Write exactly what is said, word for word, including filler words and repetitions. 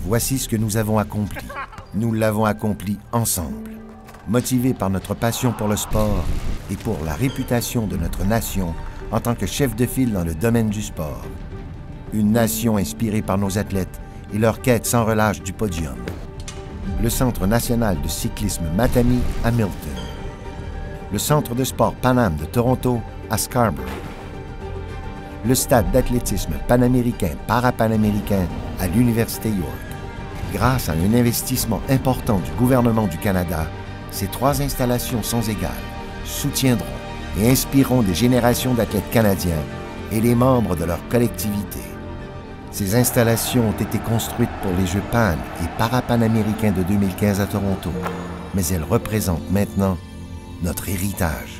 Voici ce que nous avons accompli. Nous l'avons accompli ensemble. Motivés par notre passion pour le sport et pour la réputation de notre nation en tant que chef de file dans le domaine du sport. Une nation inspirée par nos athlètes et leur quête sans relâche du podium. Le Centre national de cyclisme Matami à Milton. Le Centre de sport Pan-Am de Toronto à Scarborough. Le stade d'athlétisme panaméricain parapanaméricain à l'Université York. Grâce à un investissement important du gouvernement du Canada, ces trois installations sans égales soutiendront et inspireront des générations d'athlètes canadiens et les membres de leur collectivité. Ces installations ont été construites pour les Jeux Pan et Parapanaméricains de deux mille quinze à Toronto, mais elles représentent maintenant notre héritage.